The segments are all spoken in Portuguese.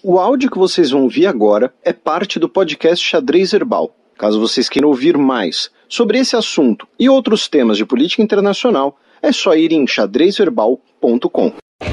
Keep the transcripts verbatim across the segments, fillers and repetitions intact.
O áudio que vocês vão ouvir agora é parte do podcast Xadrez Herbal. Caso vocês queiram ouvir mais sobre esse assunto e outros temas de política internacional, é só ir em xadrez herbal ponto com.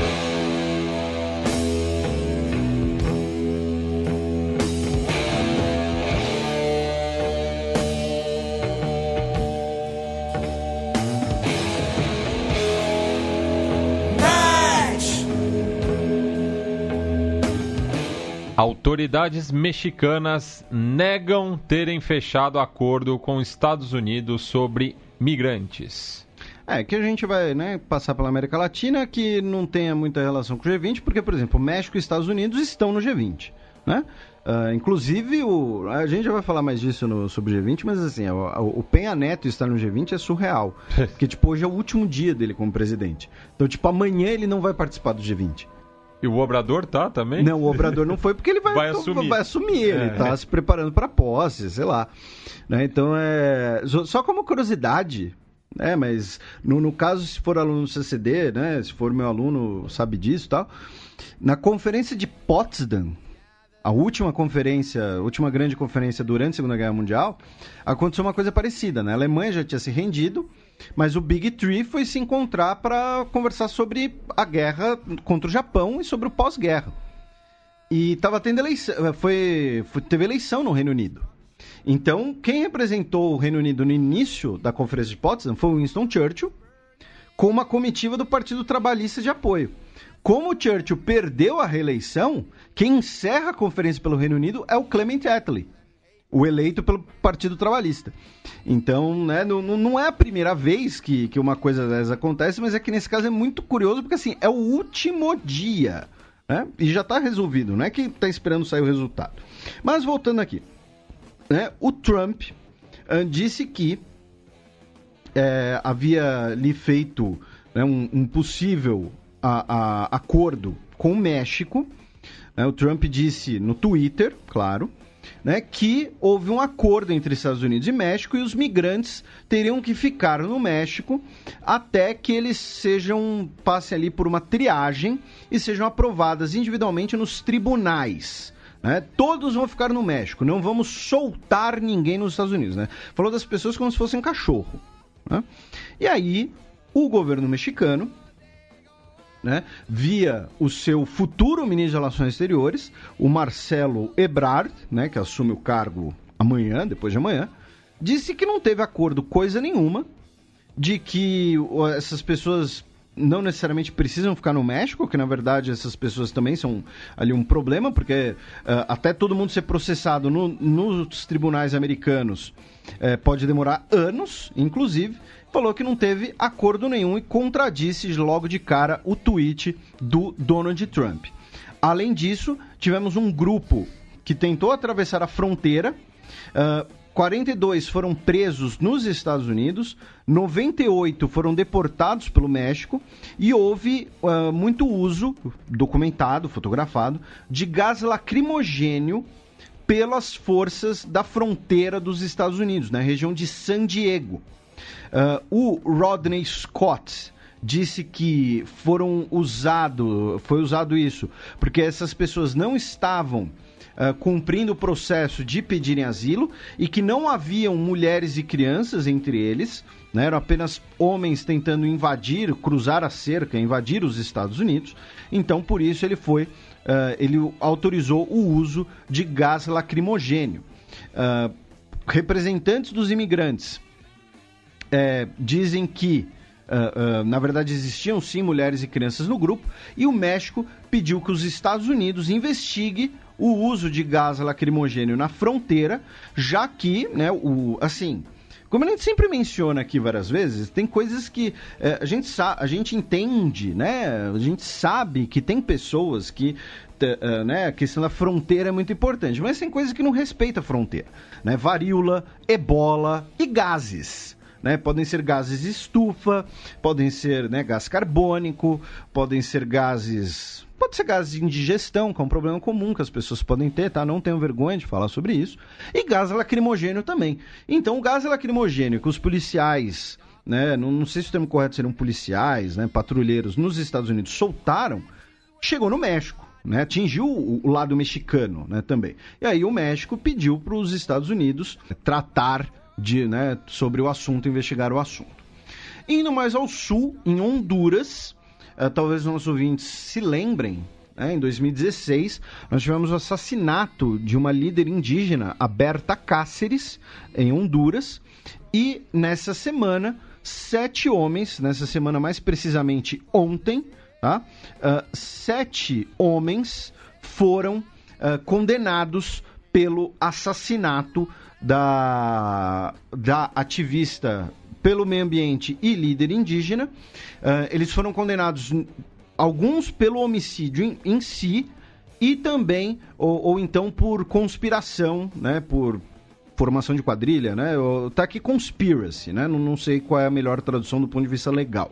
Autoridades mexicanas negam terem fechado acordo com os Estados Unidos sobre migrantes. É, que a gente vai, né, passar pela América Latina, que não tenha muita relação com o G vinte, porque, por exemplo, México e Estados Unidos estão no G vinte, né? Uh, inclusive, o, a gente já vai falar mais disso no, sobre o G vinte, mas assim, o, o Penha Neto estar no G vinte é surreal. Porque, tipo, hoje é o último dia dele como presidente. Então, tipo, amanhã ele não vai participar do G vinte. E o Obrador tá também? Não, o Obrador não foi porque ele vai, vai então, assumir. Vai assumir, ele é. tá se preparando para posse, sei lá. Né? Então, é... só como curiosidade, né? Mas no, no caso, se for aluno do C C D, né? Se for meu aluno, sabe disso e tal. Na conferência de Potsdam, a última conferência, a última grande conferência durante a Segunda Guerra Mundial, aconteceu uma coisa parecida, né? A Alemanha já tinha se rendido, mas o Big Three foi se encontrar para conversar sobre a guerra contra o Japão e sobre o pós-guerra. E tava tendo eleição, foi, foi, teve eleição no Reino Unido. Então, quem representou o Reino Unido no início da Conferência de Potsdam foi o Winston Churchill, com uma comitiva do Partido Trabalhista de apoio. Como o Churchill perdeu a reeleição, quem encerra a conferência pelo Reino Unido é o Clement Attlee, o eleito pelo Partido Trabalhista. Então, né, não, não é a primeira vez que, que uma coisa dessas acontece, mas é que nesse caso é muito curioso, porque assim, é o último dia, né, e já está resolvido, não é que está esperando sair o resultado. Mas voltando aqui, né, o Trump uh, disse que é, havia lhe feito, né, um, um possível a, a, acordo com o México, né, o Trump disse no Twitter, claro, né, que houve um acordo entre Estados Unidos e México e os migrantes teriam que ficar no México até que eles sejam, passem ali por uma triagem e sejam aprovadas individualmente nos tribunais. Né? Todos vão ficar no México, não vamos soltar ninguém nos Estados Unidos. Né? Falou das pessoas como se fossem um cachorro. Né? E aí, o governo mexicano, né, via o seu futuro ministro de Relações Exteriores, o Marcelo Ebrard, né, que assume o cargo amanhã, depois de amanhã, disse que não teve acordo coisa nenhuma, de que essas pessoas não necessariamente precisam ficar no México, que na verdade essas pessoas também são ali um problema, porque uh, até todo mundo ser processado no, nos tribunais americanos uh, pode demorar anos, inclusive. Falou que não teve acordo nenhum e contradisse logo de cara o tweet do Donald Trump. Além disso, tivemos um grupo que tentou atravessar a fronteira, uh, quarenta e dois foram presos nos Estados Unidos, noventa e oito foram deportados pelo México e houve uh, muito uso, documentado, fotografado, de gás lacrimogênio pelas forças da fronteira dos Estados Unidos, na região de San Diego. Uh, o Rodney Scott disse que foram usado, foi usado isso porque essas pessoas não estavam uh, cumprindo o processo de pedirem asilo e que não haviam mulheres e crianças entre eles, né, eram apenas homens tentando invadir, cruzar a cerca, invadir os Estados Unidos. Então, por isso ele foi, uh, ele autorizou o uso de gás lacrimogênio. Uh, representantes dos imigrantes É, dizem que, uh, uh, na verdade, existiam sim mulheres e crianças no grupo, e o México pediu que os Estados Unidos investiguem o uso de gás lacrimogênio na fronteira, já que, né, o, assim, como a gente sempre menciona aqui várias vezes, tem coisas que uh, a, gente sa- a gente entende, né, a gente sabe que tem pessoas que Uh, né, a questão da fronteira é muito importante, mas tem coisas que não respeitam a fronteira, né? Varíola, ebola e gases. Né? Podem ser gases estufa, podem ser, né, gás carbônico, podem ser gases... Pode ser gás de indigestão, que é um problema comum que as pessoas podem ter, tá? Não tenham vergonha de falar sobre isso. E gás lacrimogênio também. Então, o gás lacrimogênio que os policiais, né, não, não sei se o termo correto seriam policiais, né, patrulheiros nos Estados Unidos soltaram, chegou no México. né? Atingiu o, o lado mexicano, né, também. E aí o México pediu para os Estados Unidos tratar de, né, sobre o assunto, investigar o assunto. Indo mais ao sul, em Honduras, uh, talvez os nossos ouvintes se lembrem, né, em dois mil e dezesseis, nós tivemos o assassinato de uma líder indígena, a Berta Cáceres, em Honduras, e nessa semana, sete homens, nessa semana mais precisamente ontem, tá, uh, sete homens foram uh, condenados pelo assassinato da, da ativista pelo meio ambiente e líder indígena. Uh, eles foram condenados, alguns pelo homicídio em, em si, e também, ou, ou então por conspiração, né, por formação de quadrilha, né, ou, tá aqui conspiracy, né, não, não sei qual é a melhor tradução do ponto de vista legal.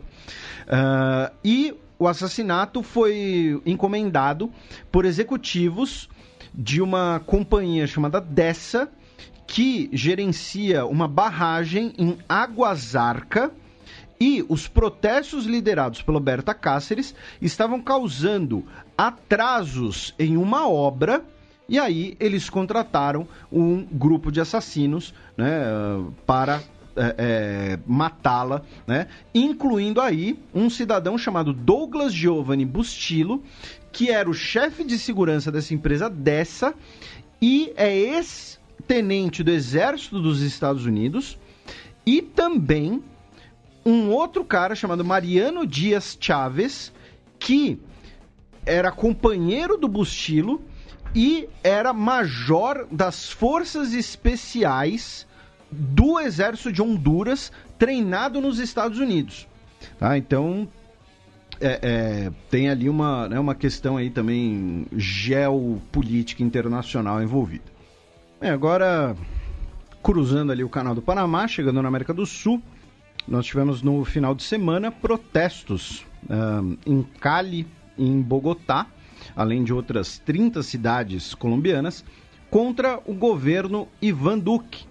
Uh, e o assassinato foi encomendado por executivos de uma companhia chamada Dessa, que gerencia uma barragem em Aguasarca, e os protestos liderados pela Berta Cáceres estavam causando atrasos em uma obra, e aí eles contrataram um grupo de assassinos, né, para é, é, matá-la, né, incluindo aí um cidadão chamado Douglas Giovanni Bustillo, que era o chefe de segurança dessa empresa Dessa, e é ex-tenente do Exército dos Estados Unidos, e também um outro cara chamado Mariano Dias Chaves, que era companheiro do Bustillo e era major das Forças Especiais do Exército de Honduras, treinado nos Estados Unidos. Tá? Então, é, é, tem ali uma, né, uma questão aí também geopolítica internacional envolvida. Bem, agora, cruzando ali o Canal do Panamá, chegando na América do Sul, nós tivemos no final de semana protestos um, em Cali e em Bogotá, além de outras trinta cidades colombianas, contra o governo Iván Duque,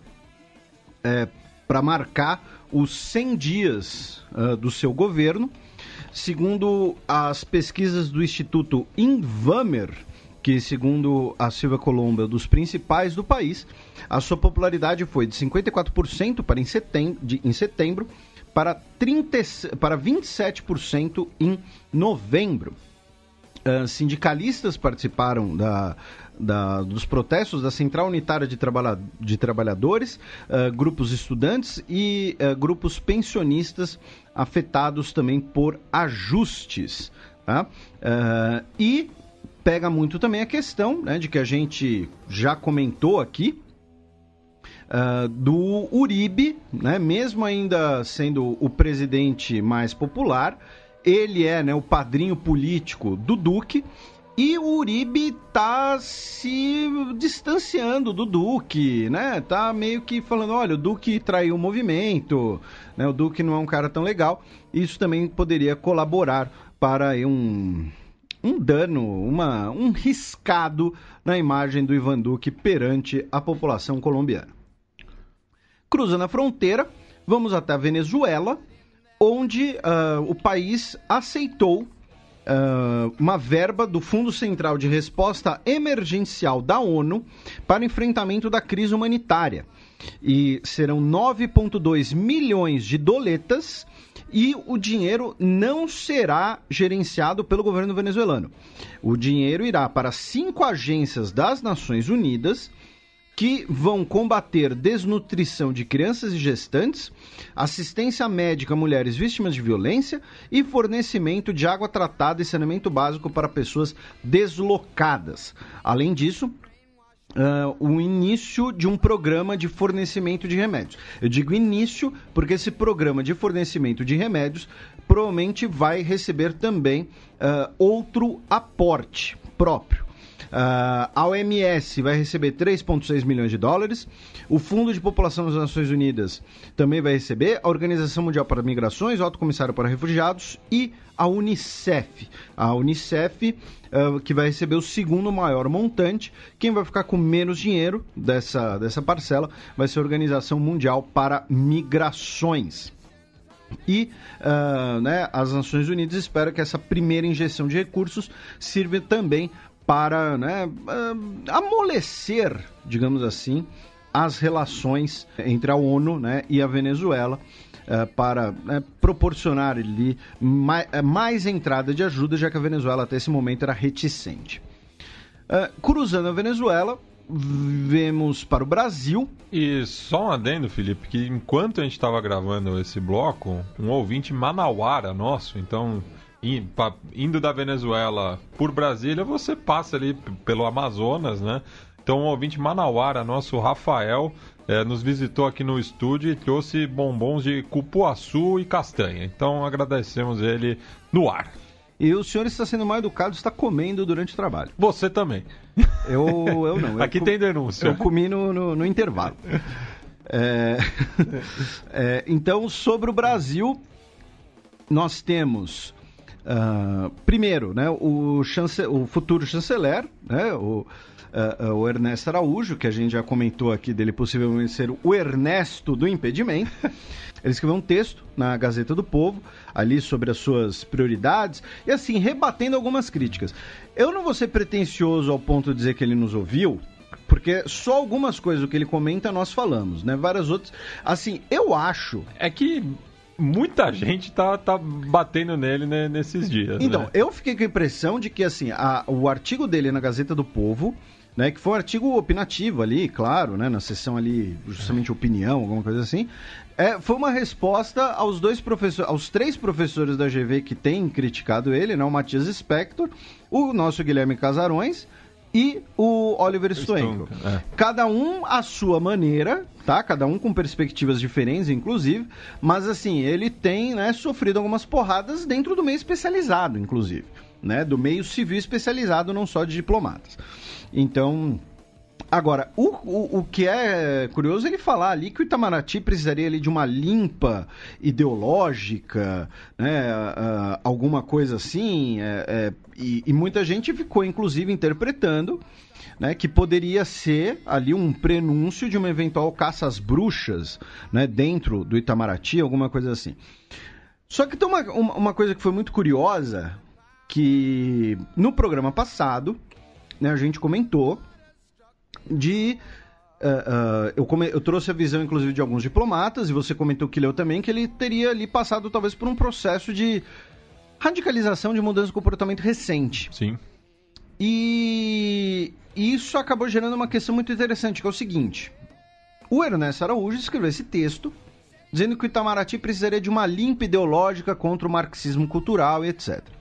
é, para marcar os cem dias uh, do seu governo. Segundo as pesquisas do Instituto Invamer, que, segundo a Silvia Colombo, é um dos principais do país, a sua popularidade foi de cinquenta e quatro por cento para em setembro, de, em setembro para, trinta, para vinte e sete por cento em novembro. Uh, sindicalistas participaram da, da, dos protestos da Central Unitária de, Trabalha, de Trabalhadores, uh, grupos estudantes e uh, grupos pensionistas afetados também por ajustes. Tá? Uh, e pega muito também a questão, né, de que a gente já comentou aqui, uh, do Uribe, né, mesmo ainda sendo o presidente mais popular, ele é, né, o padrinho político do Duque, e o Uribe tá se distanciando do Duque, né? Tá meio que falando, olha, o Duque traiu o movimento, né? O Duque não é um cara tão legal. Isso também poderia colaborar para aí, um, um dano, uma, um riscado na imagem do Iván Duque perante a população colombiana. Cruzando a fronteira, vamos até a Venezuela, onde uh, o país aceitou uh, uma verba do Fundo Central de Resposta Emergencial da ONU para o enfrentamento da crise humanitária. E serão nove vírgula dois milhões de doletas, e o dinheiro não será gerenciado pelo governo venezuelano. O dinheiro irá para cinco agências das Nações Unidas, que vão combater desnutrição de crianças e gestantes, assistência médica a mulheres vítimas de violência e fornecimento de água tratada e saneamento básico para pessoas deslocadas. Além disso, Uh, o início de um programa de fornecimento de remédios. Eu digo início porque esse programa de fornecimento de remédios provavelmente vai receber também uh, outro aporte próprio. Uh, a O M S vai receber três vírgula seis milhões de dólares, o Fundo de População das Nações Unidas também vai receber, a Organização Mundial para Migrações, o Alto Comissário para Refugiados e a Unicef. A Unicef, uh, que vai receber o segundo maior montante. Quem vai ficar com menos dinheiro dessa, dessa parcela vai ser a Organização Mundial para Migrações. E uh, né, as Nações Unidas esperam que essa primeira injeção de recursos sirva também para, né, amolecer, digamos assim, as relações entre a ONU, né, e a Venezuela, uh, para né, proporcionar ali mais, mais entrada de ajuda, já que a Venezuela até esse momento era reticente. Uh, cruzando a Venezuela, vemos para o Brasil. E só um adendo, Felipe, que enquanto a gente estava gravando esse bloco, um ouvinte manauara nosso, então indo da Venezuela por Brasília, você passa ali pelo Amazonas, né? Então um ouvinte manauara nosso, Rafael, é, nos visitou aqui no estúdio e trouxe bombons de cupuaçu e castanha. Então agradecemos ele no ar. E o senhor está sendo mal educado, está comendo durante o trabalho. Você também. Eu, eu não. Eu aqui com... tem denúncia. Eu comi no, no, no intervalo. É... é, então, sobre o Brasil, nós temos... Uh, primeiro, né, o, chance... o futuro chanceler, né, o, uh, uh, o Ernesto Araújo, que a gente já comentou aqui dele possivelmente ser o Ernesto do impedimento. Ele escreveu um texto na Gazeta do Povo, ali sobre as suas prioridades, e assim, rebatendo algumas críticas. Eu não vou ser pretensioso ao ponto de dizer que ele nos ouviu, porque só algumas coisas do que ele comenta nós falamos, né? Várias outras. Assim, eu acho... É que muita gente tá, tá batendo nele, né, nesses dias. Então, né? eu fiquei com a impressão de que, assim, a, o artigo dele na Gazeta do Povo, né, que foi um artigo opinativo ali, claro, né, na seção ali, justamente opinião, alguma coisa assim, é, foi uma resposta aos dois professores, aos três professores da G V que têm criticado ele, né, o Matias Spector, o nosso Guilherme Casarões e o Oliver Stuenkel. É. Cada um à sua maneira, tá? Cada um com perspectivas diferentes, inclusive, mas assim, ele tem, né, sofrido algumas porradas dentro do meio especializado, inclusive, né, do meio civil especializado, não só de diplomatas. Então, agora, o, o, o que é curioso é ele falar ali que o Itamaraty precisaria ali de uma limpa ideológica, né, uh, alguma coisa assim, é, é, e, e muita gente ficou, inclusive, interpretando, né, que poderia ser ali um prenúncio de uma eventual caça às bruxas, né, dentro do Itamaraty, alguma coisa assim. Só que tem uma, uma, uma coisa que foi muito curiosa, que no programa passado, né, a gente comentou de... Uh, uh, eu, come, eu trouxe a visão, inclusive, de alguns diplomatas, e você comentou que leu também, que ele teria ali passado, talvez, por um processo de radicalização, de mudança de comportamento recente. Sim. E isso acabou gerando uma questão muito interessante, que é o seguinte. O Ernesto Araújo escreveu esse texto, dizendo que o Itamaraty precisaria de uma limpa ideológica contra o marxismo cultural e etcétera.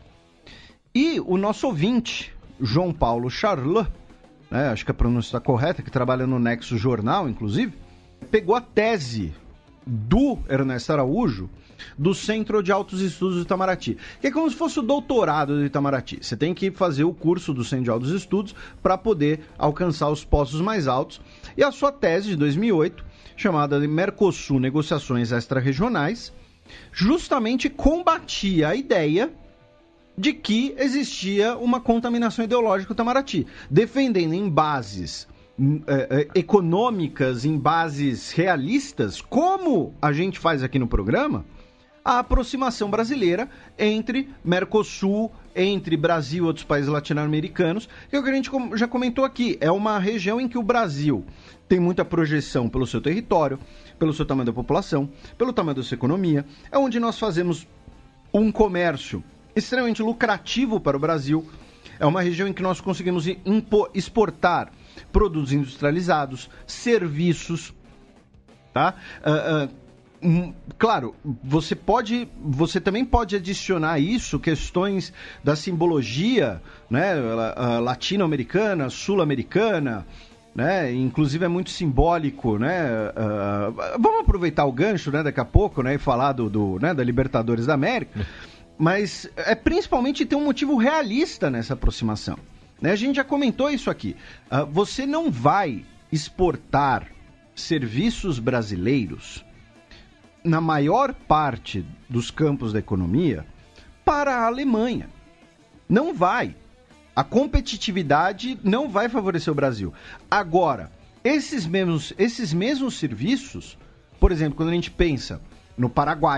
E o nosso ouvinte, João Paulo Charlot, né, acho que a pronúncia está correta, que trabalha no Nexo Jornal, inclusive, pegou a tese do Ernesto Araújo do Centro de Altos Estudos do Itamaraty, que é como se fosse o doutorado do Itamaraty. Você tem que fazer o curso do Centro de Altos Estudos para poder alcançar os postos mais altos. E a sua tese de dois mil e oito, chamada de Mercosul Negociações Extra-Regionais, justamente combatia a ideia de que existia uma contaminação ideológica do Itamaraty, defendendo em bases é, é, econômicas, em bases realistas, como a gente faz aqui no programa, a aproximação brasileira entre Mercosul, entre Brasil e outros países latino-americanos, que é o que a gente já comentou aqui, é uma região em que o Brasil tem muita projeção pelo seu território, pelo seu tamanho da população, pelo tamanho da sua economia, é onde nós fazemos um comércio extremamente lucrativo para o Brasil, é uma região em que nós conseguimos impo- exportar produtos industrializados, serviços, tá? Uh, uh, um, claro, você pode, você também pode adicionar isso, questões da simbologia, né, uh, latino-americana, sul-americana, né, inclusive é muito simbólico, né, uh, vamos aproveitar o gancho, né, daqui a pouco, né, e falar do, do, né, da Libertadores da América, mas é principalmente ter um motivo realista nessa aproximação. Né? A gente já comentou isso aqui. Uh, você não vai exportar serviços brasileiros na maior parte dos campos da economia para a Alemanha. Não vai. A competitividade não vai favorecer o Brasil. Agora, esses mesmos, esses mesmos serviços, por exemplo, quando a gente pensa no Paraguai,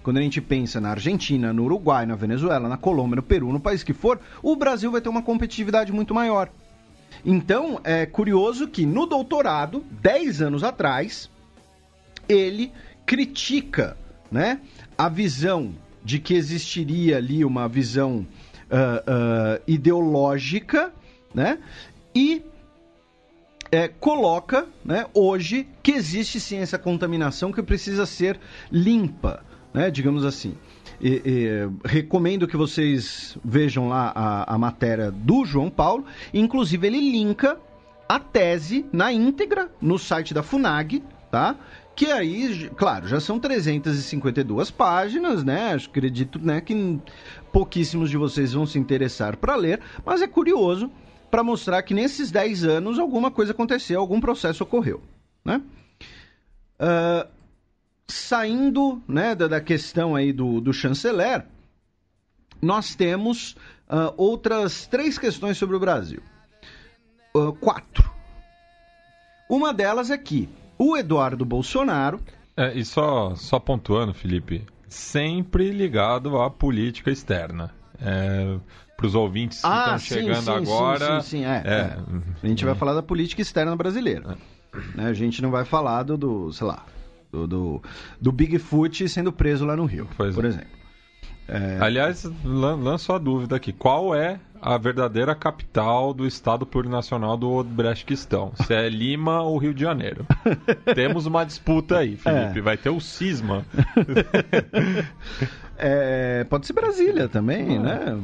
quando a gente pensa na Argentina, no Uruguai, na Venezuela, na Colômbia, no Peru, no país que for, o Brasil vai ter uma competitividade muito maior. Então, é curioso que no doutorado, dez anos atrás, ele critica, né, a visão de que existiria ali uma visão uh, uh, ideológica, né, e é, coloca, né, hoje que existe sim essa contaminação que precisa ser limpa, né, digamos assim. E, e, recomendo que vocês vejam lá a, a matéria do João Paulo. Inclusive ele linka a tese na íntegra no site da FUNAG, tá? Que aí, claro, já são trezentas e cinquenta e duas páginas, né? Acho, acredito, né, que pouquíssimos de vocês vão se interessar para ler, mas é curioso para mostrar que nesses dez anos alguma coisa aconteceu, algum processo ocorreu, né? Uh, saindo, né, da, da questão aí do, do chanceler, nós temos uh, outras três questões sobre o Brasil. Uh, quatro. Uma delas é que o Eduardo Bolsonaro... É, e só, só pontuando, Felipe, sempre ligado à política externa. É, para os ouvintes que ah, estão sim, chegando sim, agora... Sim, sim, sim, é, é, é. A gente vai falar da política externa brasileira. É. Né? A gente não vai falar do, do sei lá, do, do, do Bigfoot sendo preso lá no Rio, pois por é. exemplo. É... Aliás, lanço a dúvida aqui. Qual é a verdadeira capital do Estado Plurinacional do Odebrechtistão? Se é Lima ou Rio de Janeiro? Temos uma disputa aí, Felipe. É. Vai ter o cisma. É, pode ser Brasília também, ah. né?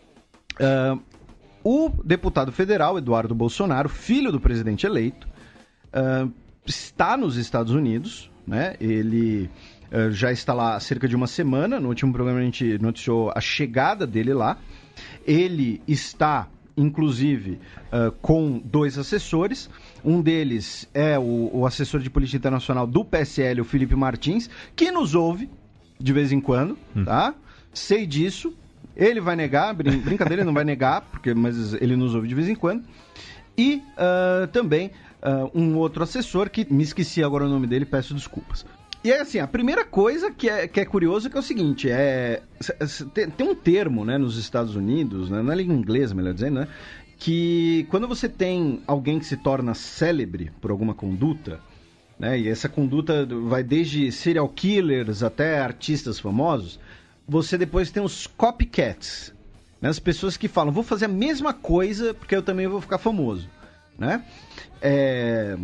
Uh, o deputado federal Eduardo Bolsonaro, filho do presidente eleito, uh, está nos Estados Unidos, né? Ele... Uh, já está lá há cerca de uma semana. No último programa a gente noticiou a chegada dele lá. Ele está, inclusive, uh, com dois assessores. Um deles é o, o assessor de política internacional do P S L, o Felipe Martins, que nos ouve de vez em quando, hum. tá? Sei disso. Ele vai negar, brin- brincadeira, ele não vai negar, porque, mas ele nos ouve de vez em quando. E uh, também uh, um outro assessor, que me esqueci agora o nome dele, peço desculpas. E é assim, a primeira coisa que é, que é curioso que é o seguinte, é, tem, tem um termo, né, nos Estados Unidos, né, na língua inglesa, melhor dizendo, né, que quando você tem alguém que se torna célebre por alguma conduta, né, e essa conduta vai desde serial killers até artistas famosos, você depois tem os copycats, né, as pessoas que falam, vou fazer a mesma coisa porque eu também vou ficar famoso, né, é...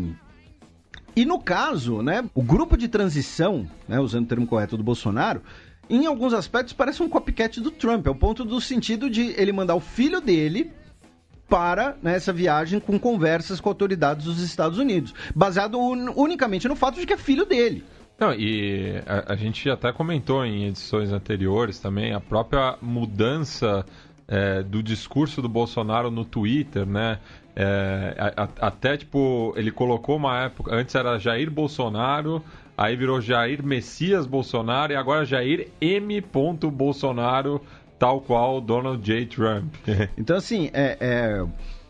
E no caso, né, o grupo de transição, né, usando o termo correto do Bolsonaro, em alguns aspectos parece um copycat do Trump, ao ponto do sentido de ele mandar o filho dele para, né, essa viagem com conversas com autoridades dos Estados Unidos, baseado un- unicamente no fato de que é filho dele. Não, e a, a gente até comentou em edições anteriores também a própria mudança é, do discurso do Bolsonaro no Twitter, né? É, a, a, até, tipo, ele colocou uma época... Antes era Jair Bolsonaro, aí virou Jair Messias Bolsonaro, e agora Jair M. Bolsonaro, tal qual Donald J. Trump. Então, assim, é... é...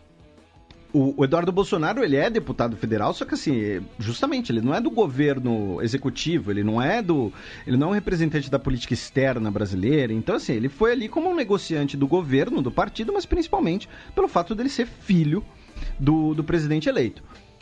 O, o Eduardo Bolsonaro, ele é deputado federal, só que assim, justamente, ele não é do governo executivo, ele não é do, ele não é um representante da política externa brasileira, então assim, ele foi ali como um negociante do governo, do partido, mas principalmente pelo fato dele ser filho do, do presidente eleito.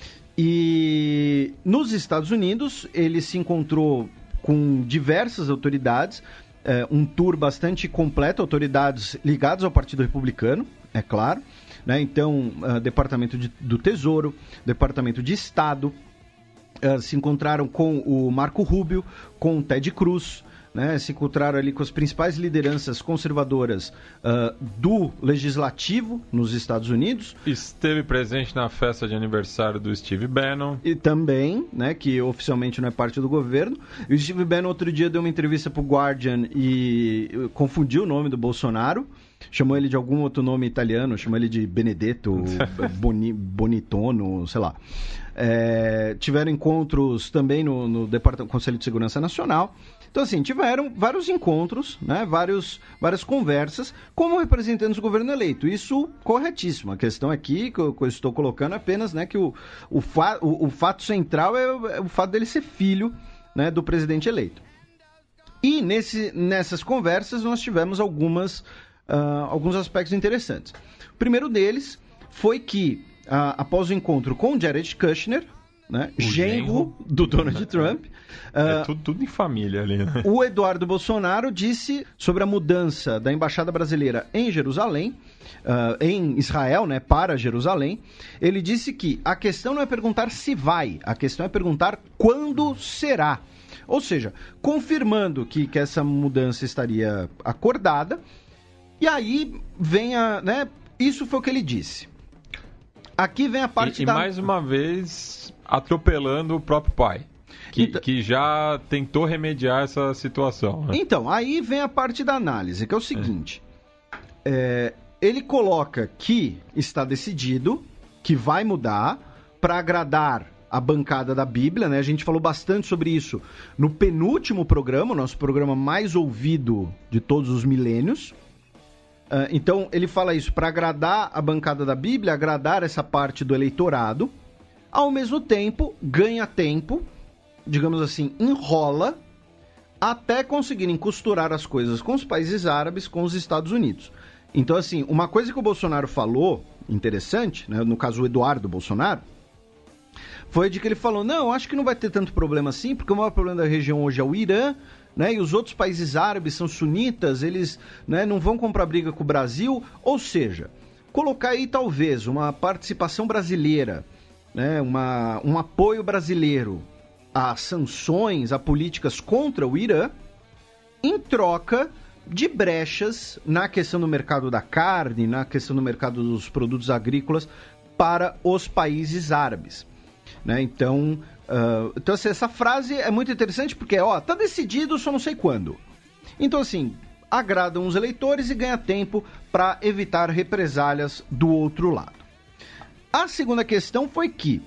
E nos Estados Unidos, ele se encontrou com diversas autoridades, é, um tour bastante completo, autoridades ligadas ao Partido Republicano, é claro, né? Então, uh, Departamento de, do Tesouro, Departamento de Estado, uh, se encontraram com o Marco Rubio, com o Ted Cruz, né? Se encontraram ali com as principais lideranças conservadoras uh, do Legislativo nos Estados Unidos. Esteve presente na festa de aniversário do Steve Bannon. E também, né, que oficialmente não é parte do governo. E o Steve Bannon outro dia deu uma entrevista para o Guardian e confundiu o nome do Bolsonaro. Chamou ele de algum outro nome italiano, chamou ele de Benedetto, Boni, Bonitono, sei lá. É, tiveram encontros também no, no Departamento, Conselho de Segurança Nacional. Então, assim, tiveram vários encontros, né, vários, várias conversas como representantes do governo eleito. Isso corretíssimo. A questão aqui que eu, que eu estou colocando é apenas, né, que o, o, fa, o, o fato central é, é o fato dele ser filho, né, do presidente eleito. E nesse, nessas conversas nós tivemos algumas, uh, alguns aspectos interessantes. O primeiro deles foi que, uh, após o encontro com Jared Kushner, né, genro do Donald Trump, uh, é tudo, tudo em família ali, né? O Eduardo Bolsonaro disse sobre a mudança da Embaixada Brasileira em Jerusalém, uh, em Israel, né, para Jerusalém. Ele disse que a questão não é perguntar se vai, a questão é perguntar quando será. Ou seja, confirmando que, que essa mudança estaria acordada. E aí vem a... né, isso foi o que ele disse. Aqui vem a parte e, da... E mais uma vez, atropelando o próprio pai. Que, então... que já tentou remediar essa situação. Né? Então, aí vem a parte da análise, que é o seguinte. É. É, ele coloca que está decidido, que vai mudar, para agradar a bancada da Bíblia, né? A gente falou bastante sobre isso no penúltimo programa, o nosso programa mais ouvido de todos os milênios. Uh, então, ele fala isso para agradar a bancada da Bíblia, agradar essa parte do eleitorado. Ao mesmo tempo, ganha tempo, digamos assim, enrola, até conseguirem costurar as coisas com os países árabes, com os Estados Unidos. Então, assim, uma coisa que o Bolsonaro falou, interessante, né? No caso o Eduardo Bolsonaro, foi de que ele falou, não, acho que não vai ter tanto problema assim, porque o maior problema da região hoje é o Irã, né, e os outros países árabes são sunitas, eles, né, não vão comprar briga com o Brasil, ou seja, colocar aí talvez uma participação brasileira, né, uma, um apoio brasileiro a sanções, a políticas contra o Irã, em troca de brechas na questão do mercado da carne, na questão do mercado dos produtos agrícolas para os países árabes. Né? Então, uh, então assim, essa frase é muito interessante porque, ó, tá decidido, só não sei quando. Então, assim, agradam os eleitores e ganha tempo para evitar represálias do outro lado. A segunda questão foi que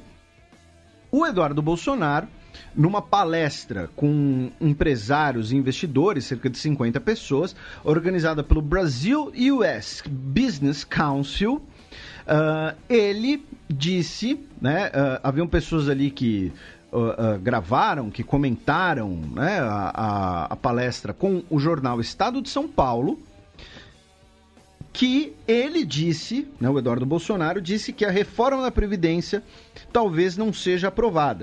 o Eduardo Bolsonaro, numa palestra com empresários e investidores, cerca de cinquenta pessoas, organizada pelo Brasil U S Business Council, Uh, ele disse, né, uh, haviam pessoas ali que uh, uh, gravaram, que comentaram, né, a, a, a palestra com o jornal Estado de São Paulo, que ele disse, né, o Eduardo Bolsonaro disse que a reforma da Previdência talvez não seja aprovada.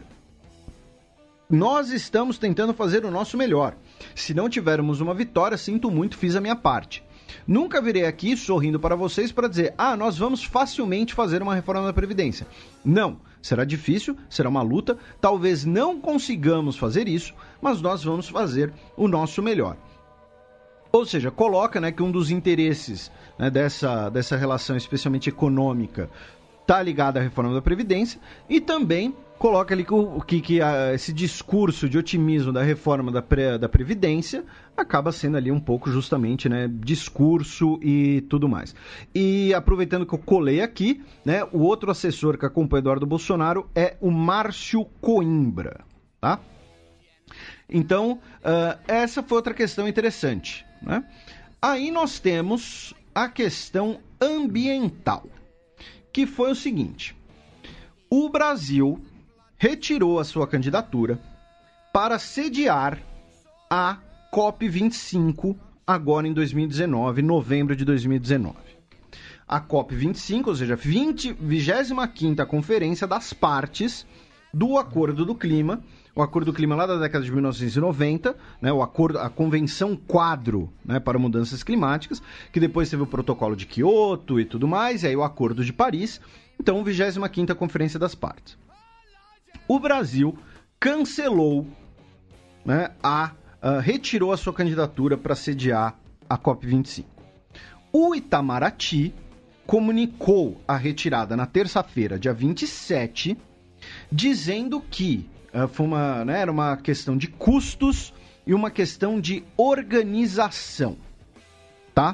Nós estamos tentando fazer o nosso melhor. Se não tivermos uma vitória, sinto muito, fiz a minha parte. Nunca virei aqui sorrindo para vocês para dizer, ah, nós vamos facilmente fazer uma reforma da Previdência. Não, será difícil, será uma luta, talvez não consigamos fazer isso, mas nós vamos fazer o nosso melhor. Ou seja, coloca, né, que um dos interesses, né, dessa, dessa relação, especialmente econômica, está ligado à reforma da Previdência e também coloca ali que, que, que a, esse discurso de otimismo da reforma da, pre, da Previdência acaba sendo ali um pouco justamente, né, discurso e tudo mais. E aproveitando que eu colei aqui, né, o outro assessor que acompanha Eduardo Bolsonaro é o Márcio Coimbra, tá? Então, uh, essa foi outra questão interessante, né? Aí nós temos a questão ambiental, que foi o seguinte: o Brasil retirou a sua candidatura para sediar a COP vinte e cinco agora em dois mil e dezenove, novembro de dois mil e dezenove. A COP vinte e cinco, ou seja, vigésima quinta Conferência das Partes do Acordo do Clima, o Acordo do Clima lá da década de mil novecentos e noventa, né, o acordo, a Convenção Quadro, né, para Mudanças Climáticas, que depois teve o Protocolo de Quioto e tudo mais, e aí o Acordo de Paris. Então, vigésima quinta Conferência das Partes. O Brasil cancelou, né, a, a retirou a sua candidatura para sediar a COP vinte e cinco. O Itamaraty comunicou a retirada na terça-feira, dia vinte e sete, dizendo que uh, foi uma, né, era uma questão de custos e uma questão de organização, tá?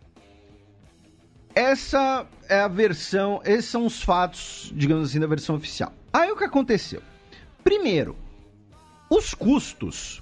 Essa é a versão, esses são os fatos, digamos assim, da versão oficial. Aí o que aconteceu? Primeiro, os custos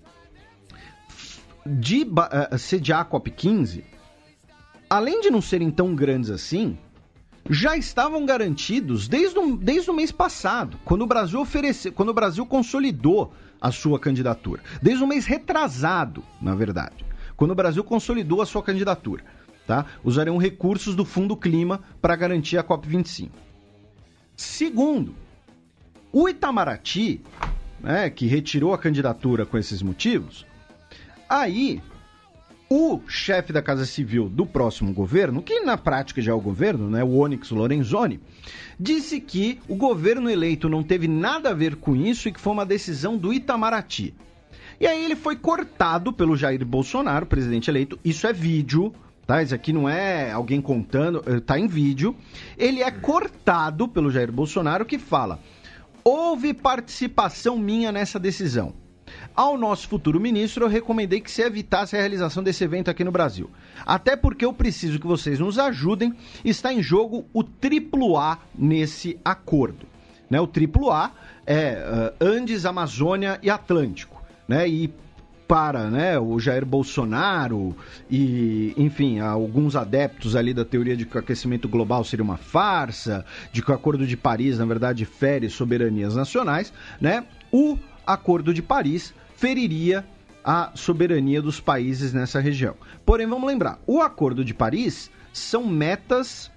de uh, sediar a COP quinze, além de não serem tão grandes assim, já estavam garantidos desde o, desde o mês passado, quando o Brasil ofereceu, quando o Brasil consolidou a sua candidatura. Desde o mês retrasado, na verdade, quando o Brasil consolidou a sua candidatura. Tá? Usariam recursos do Fundo Clima para garantir a COP vinte e cinco. Segundo, o Itamaraty, né, que retirou a candidatura com esses motivos, aí o chefe da Casa Civil do próximo governo, que na prática já é o governo, né, o Onyx Lorenzoni, disse que o governo eleito não teve nada a ver com isso e que foi uma decisão do Itamaraty. E aí ele foi cortado pelo Jair Bolsonaro, presidente eleito, isso é vídeo, tá? Isso aqui não é alguém contando, tá em vídeo. Ele é cortado pelo Jair Bolsonaro, que fala: houve participação minha nessa decisão. Ao nosso futuro ministro, eu recomendei que se evitasse a realização desse evento aqui no Brasil. Até porque eu preciso que vocês nos ajudem. Está em jogo o triplo A nesse acordo. Né? O triplo A é uh, Andes, Amazônia e Atlântico. Né? E para, né, o Jair Bolsonaro e, enfim, alguns adeptos ali da teoria de que o aquecimento global seria uma farsa, de que o Acordo de Paris, na verdade, fere soberanias nacionais, né? O Acordo de Paris feriria a soberania dos países nessa região. Porém, vamos lembrar, o Acordo de Paris são metas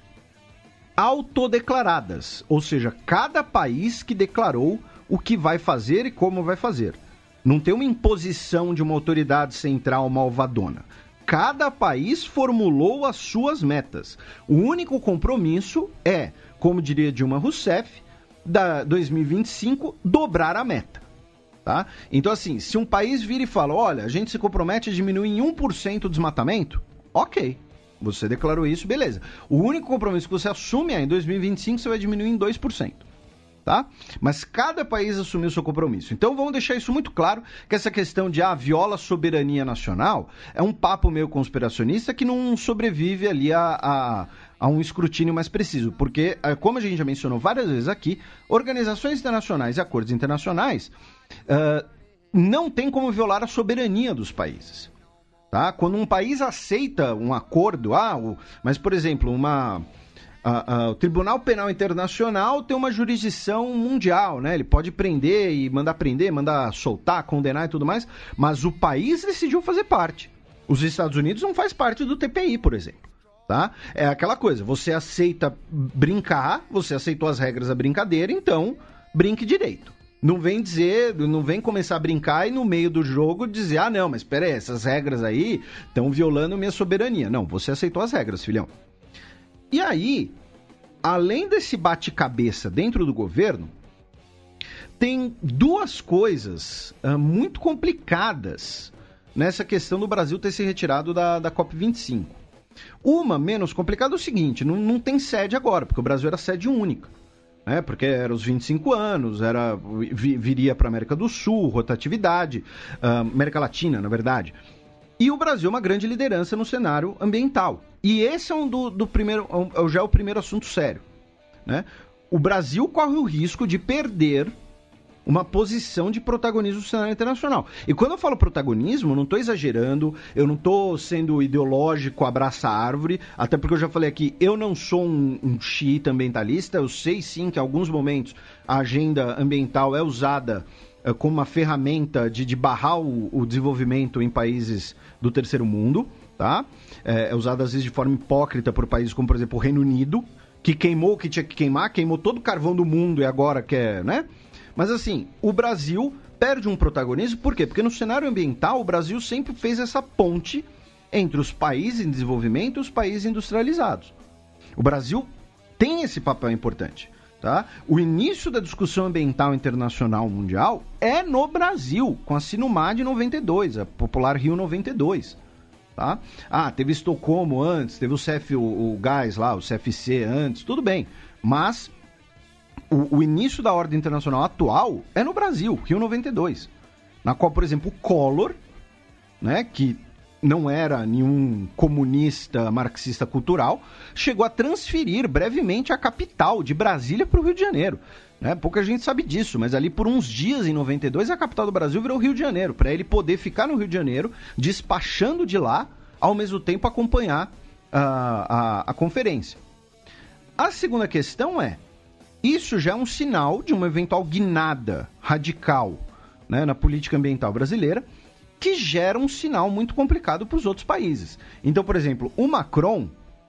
autodeclaradas, ou seja, cada país que declarou o que vai fazer e como vai fazer. Não tem uma imposição de uma autoridade central malvadona. Cada país formulou as suas metas. O único compromisso é, como diria Dilma Rousseff, da dois mil e vinte e cinco, dobrar a meta. Tá? Então, assim, se um país vira e fala, olha, a gente se compromete a diminuir em um por cento o desmatamento, ok, você declarou isso, beleza. O único compromisso que você assume é, em dois mil e vinte e cinco, você vai diminuir em dois por cento. Tá? Mas cada país assumiu seu compromisso. Então vamos deixar isso muito claro, que essa questão de ah, viola a soberania nacional é um papo meio conspiracionista que não sobrevive ali a, a, a um escrutínio mais preciso, porque, como a gente já mencionou várias vezes aqui, organizações internacionais e acordos internacionais uh, não tem como violar a soberania dos países. Tá? Quando um país aceita um acordo, ah, o, mas por exemplo, uma... Uh, uh, o Tribunal Penal Internacional tem uma jurisdição mundial, né? Ele pode prender e mandar prender, mandar soltar, condenar e tudo mais, mas o país decidiu fazer parte. Os Estados Unidos não faz parte do T P I, por exemplo. Tá? É aquela coisa, você aceita brincar, você aceitou as regras da brincadeira, então brinque direito. Não vem dizer, não vem começar a brincar e no meio do jogo dizer, ah não, mas espera aí, essas regras aí estão violando minha soberania. Não, você aceitou as regras, filhão. E aí, além desse bate-cabeça dentro do governo, tem duas coisas uh, muito complicadas nessa questão do Brasil ter se retirado da, da COP vinte e cinco. Uma menos complicada é o seguinte, não, não tem sede agora, porque o Brasil era sede única. Né? Porque era os vinte e cinco anos, era, vi, viria para a América do Sul, rotatividade, uh, América Latina, na verdade. E o Brasil é uma grande liderança no cenário ambiental. E esse é um do, do primeiro, já é o primeiro assunto sério. Né? O Brasil corre o risco de perder uma posição de protagonismo no cenário internacional. E quando eu falo protagonismo, eu não estou exagerando, eu não estou sendo ideológico, abraça-árvore, até porque eu já falei aqui, eu não sou um, um xiita ambientalista, eu sei sim que em alguns momentos a agenda ambiental é usada uh, como uma ferramenta de, de barrar o, o desenvolvimento em países do terceiro mundo, tá? É, é usada às vezes de forma hipócrita por países como, por exemplo, o Reino Unido, que queimou o que tinha que queimar, queimou todo o carvão do mundo e agora quer, né? Mas assim, o Brasil perde um protagonismo, por quê? Porque no cenário ambiental o Brasil sempre fez essa ponte entre os países em desenvolvimento e os países industrializados. O Brasil tem esse papel importante, tá? O início da discussão ambiental internacional mundial é no Brasil, com a Sinumad de noventa e dois, a popular Rio noventa e dois. Tá? Ah, teve Estocolmo antes, teve o C F, o, o gás lá, o C F C antes, tudo bem, mas o, o início da ordem internacional atual é no Brasil, Rio noventa e dois, na qual, por exemplo, o Collor, né, que não era nenhum comunista marxista cultural, chegou a transferir brevemente a capital de Brasília para o Rio de Janeiro. Né? Pouca gente sabe disso, mas ali por uns dias, em noventa e dois, a capital do Brasil virou o Rio de Janeiro, para ele poder ficar no Rio de Janeiro, despachando de lá, ao mesmo tempo acompanhar uh, a, a conferência. A segunda questão é, isso já é um sinal de uma eventual guinada radical, né, na política ambiental brasileira, que gera um sinal muito complicado para os outros países. Então, por exemplo, o Macron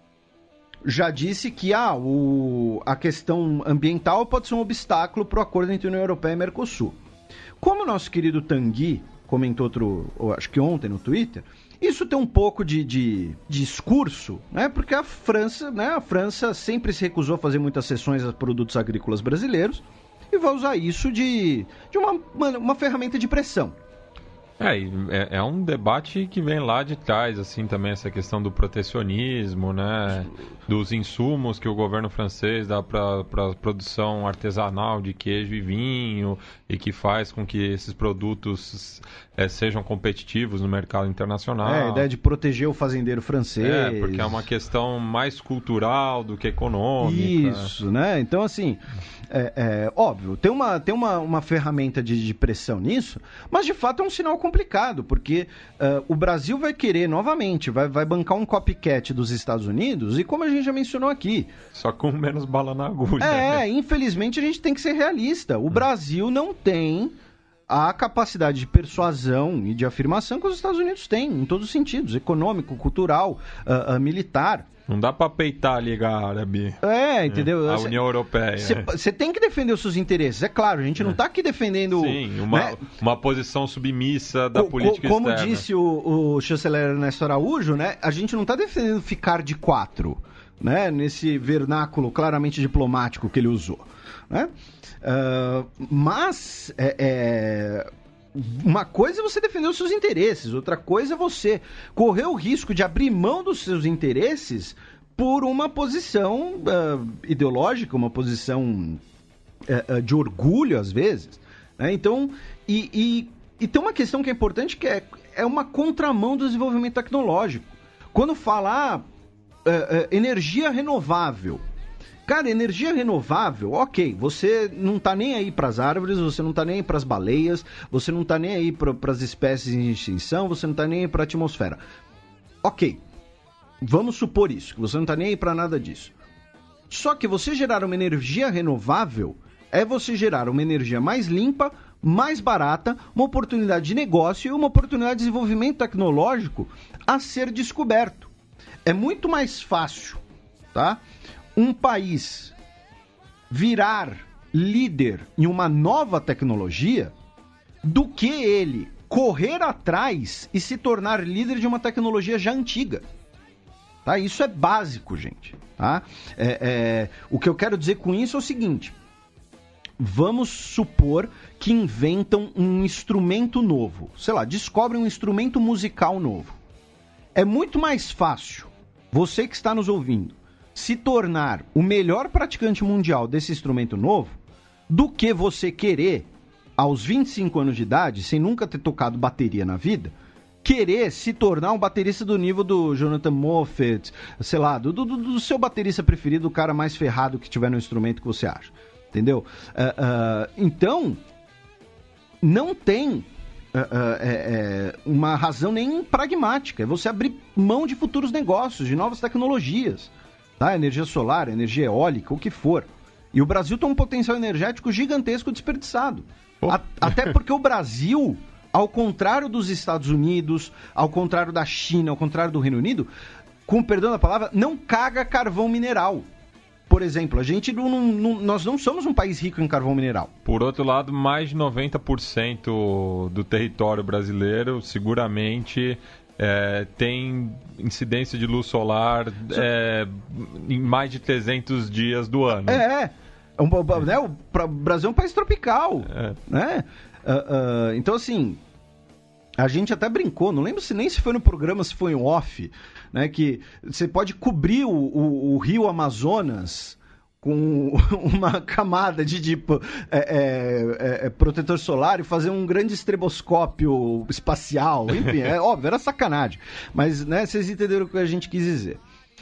já disse que ah, o, a questão ambiental pode ser um obstáculo para o acordo entre a União Europeia e Mercosul. Como o nosso querido Tanguy comentou, outro, acho que ontem no Twitter, isso tem um pouco de, de, de discurso, né? Porque a França, né? a França sempre se recusou a fazer muitas cessões a produtos agrícolas brasileiros e vai usar isso de, de uma, uma, uma ferramenta de pressão. É, é, é um debate que vem lá de trás, assim, também essa questão do protecionismo, né, dos insumos que o governo francês dá para a produção artesanal de queijo e vinho e que faz com que esses produtos é, sejam competitivos no mercado internacional. É, a ideia de proteger o fazendeiro francês. É, porque é uma questão mais cultural do que econômica. Isso, né, então assim, é, é, óbvio, tem, uma, tem uma, uma ferramenta de, de pressão nisso, mas de fato é um sinal complicado, porque uh, o Brasil vai querer, novamente, vai, vai bancar um copycat dos Estados Unidos, e como a gente já mencionou aqui... Só com menos bala na agulha. É, né? Infelizmente a gente tem que ser realista. O hum. Brasil não tem a capacidade de persuasão e de afirmação que os Estados Unidos têm, em todos os sentidos, econômico, cultural, uh, uh, militar. Não dá pra peitar a Liga Árabe. É, entendeu? A União Europeia. Você tem que defender os seus interesses. É claro, a gente não tá aqui defendendo... Sim, uma, né? uma posição submissa da co política como externa. Como disse o, o chanceler Ernesto Araújo, né? A gente não tá defendendo ficar de quatro, né? Nesse vernáculo claramente diplomático que ele usou, né? Uh, mas... É, é... Uma coisa é você defender os seus interesses, outra coisa é você correr o risco de abrir mão dos seus interesses por uma posição uh, ideológica, uma posição uh, uh, de orgulho, às vezes. Né? Então, e, e, e tem uma questão que é importante, que é, é uma contramão do desenvolvimento tecnológico. Quando fala ah, uh, uh, energia renovável, cara, energia renovável, ok, você não tá nem aí para as árvores, você não tá nem aí para as baleias, você não tá nem aí para as espécies em extinção, você não tá nem aí para a atmosfera. Ok, vamos supor isso, que você não tá nem aí para nada disso. Só que você gerar uma energia renovável é você gerar uma energia mais limpa, mais barata, uma oportunidade de negócio e uma oportunidade de desenvolvimento tecnológico a ser descoberto. É muito mais fácil, tá? Um país virar líder em uma nova tecnologia do que ele correr atrás e se tornar líder de uma tecnologia já antiga. Tá? Isso é básico, gente. Tá? É, é, o que eu quero dizer com isso é o seguinte: vamos supor que inventam um instrumento novo. Sei lá, descobrem um instrumento musical novo. É muito mais fácil, você que está nos ouvindo, se tornar o melhor praticante mundial desse instrumento novo do que você querer, aos vinte e cinco anos de idade, sem nunca ter tocado bateria na vida, querer se tornar um baterista do nível do Jonathan Moffett, sei lá, do, do, do seu baterista preferido, o cara mais ferrado que tiver no instrumento que você acha. Entendeu? Uh, uh, então, não tem uh, uh, é, é, uma razão nem pragmática. É você abrir mão de futuros negócios, de novas tecnologias. Tá? Energia solar, energia eólica, o que for. E o Brasil tem um potencial energético gigantesco desperdiçado. Oh. A, até porque o Brasil, ao contrário dos Estados Unidos, ao contrário da China, ao contrário do Reino Unido, com perdão da palavra, não caga carvão mineral. Por exemplo, a gente não, não, nós não somos um país rico em carvão mineral. Por outro lado, mais de noventa por cento do território brasileiro seguramente... É, tem incidência de luz solar é, em mais de trezentos dias do ano. É, é. Um, né, o Brasil é um país tropical. É. Né? Uh, uh, então, assim, a gente até brincou, não lembro se nem se foi no programa, se foi em off, né, que você pode cobrir o, o, o rio Amazonas com uma camada de tipo é, é, é, protetor solar e fazer um grande estreboscópio espacial, enfim, é óbvio, era sacanagem, mas né, vocês entenderam o que a gente quis dizer.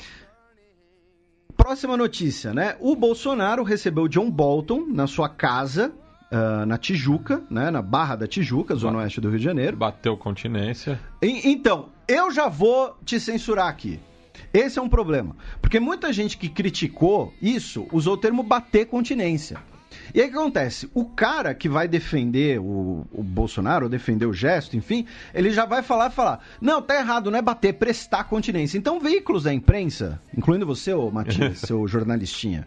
Próxima notícia, né? O Bolsonaro recebeu John Bolton na sua casa, uh, na Tijuca, né? Na Barra da Tijuca, zona oeste do Rio de Janeiro. Bateu continência. E, então, eu já vou te censurar aqui. Esse é um problema. Porque muita gente que criticou isso usou o termo bater continência. E aí o que acontece? O cara que vai defender o, o Bolsonaro, ou defender o gesto, enfim, ele já vai falar, falar, não, tá errado, não é bater, é prestar continência. Então, veículos da imprensa, incluindo você, ô Matias, seu jornalistinha,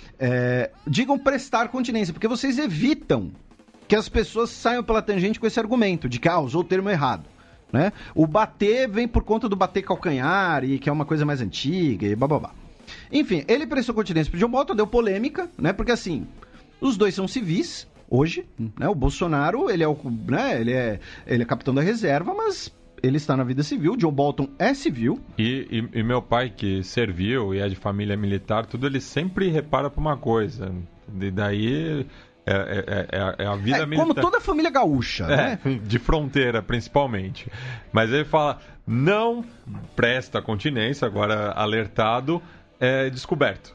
é, digam prestar continência, porque vocês evitam que as pessoas saiam pela tangente com esse argumento de que, ah, usou o termo errado. Né? O bater vem por conta do bater calcanhar, e que é uma coisa mais antiga, e bababá. Enfim, ele prestou continência pro John Bolton, deu polêmica, né? Porque assim, os dois são civis, hoje, né? O Bolsonaro, ele é, o, né? ele, é, ele é capitão da reserva, mas ele está na vida civil, o John Bolton é civil. E, e, e meu pai, que serviu e é de família militar, tudo, ele sempre repara pra uma coisa, e daí... É, é, é, é a vida é, militar. Como toda a família gaúcha, é, né? De fronteira, principalmente. Mas ele fala, não presta continência, agora alertado, é descoberto.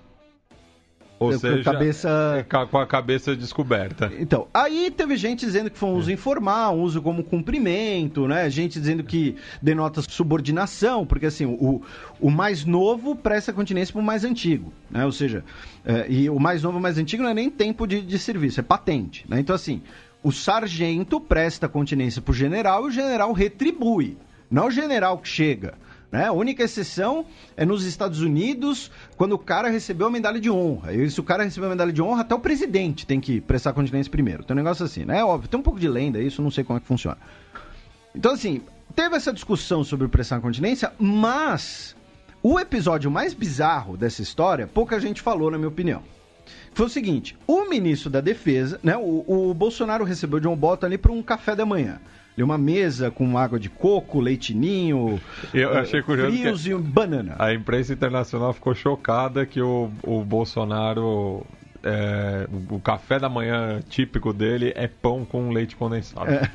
Ou com seja, a cabeça... com a cabeça descoberta. Então, aí teve gente dizendo que foi um uso informal, um uso como cumprimento, né? Gente dizendo que denota subordinação, porque assim, o, o mais novo presta continência para o mais antigo, né? Ou seja, é, e o mais novo e o mais antigo não é nem tempo de, de serviço, é patente, né? Então, assim, o sargento presta continência para o general e o general retribui, não é o general que chega. Né? A única exceção é nos Estados Unidos, quando o cara recebeu a medalha de honra. E se o cara recebeu a medalha de honra, até o presidente tem que prestar continência primeiro. Tem um negócio assim, né? É óbvio, tem um pouco de lenda isso, não sei como é que funciona. Então, assim, teve essa discussão sobre prestar continência, mas o episódio mais bizarro dessa história, pouca gente falou, na minha opinião. Foi o seguinte, o ministro da Defesa, né? O, o Bolsonaro recebeu John Bolton ali para um café da manhã. Uma mesa com água de coco, leite ninho, eu achei curioso frios que e banana. A imprensa internacional ficou chocada que o, o Bolsonaro, é, o, o café da manhã típico dele é pão com leite condensado. É.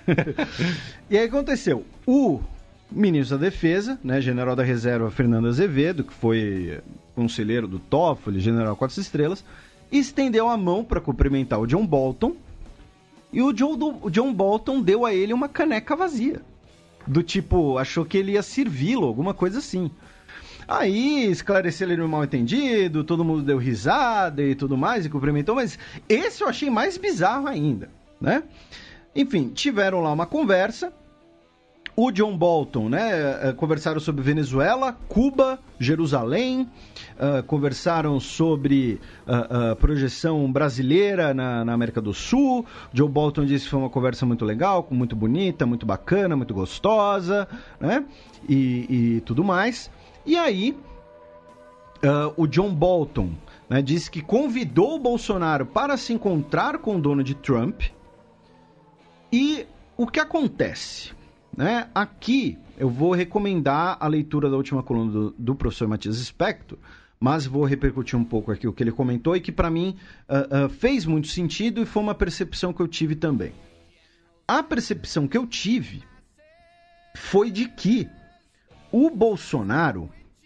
E aí aconteceu, o ministro da Defesa, né, general da reserva Fernando Azevedo, que foi conselheiro do Toffoli, general quatro estrelas, estendeu a mão para cumprimentar o John Bolton. E o John, o John Bolton deu a ele uma caneca vazia. Do tipo, achou que ele ia servi-lo, alguma coisa assim. Aí, esclareceu ele no mal entendido, todo mundo deu risada e tudo mais, e cumprimentou, mas esse eu achei mais bizarro ainda, né? Enfim, tiveram lá uma conversa. O John Bolton, né, conversaram sobre Venezuela, Cuba, Jerusalém, uh, conversaram sobre a uh, uh, projeção brasileira na, na América do Sul. John Bolton disse que foi uma conversa muito legal, muito bonita, muito bacana, muito gostosa, né, e, e tudo mais. E aí, uh, o John Bolton, né, disse que convidou o Bolsonaro para se encontrar com o Donald Trump. E o que acontece? Né? Aqui eu vou recomendar a leitura da última coluna do, do professor Matias Spector, mas vou repercutir um pouco aqui o que ele comentou e que para mim uh, uh, fez muito sentido e foi uma percepção que eu tive também. A percepção que eu tive foi de que o Bolsonaro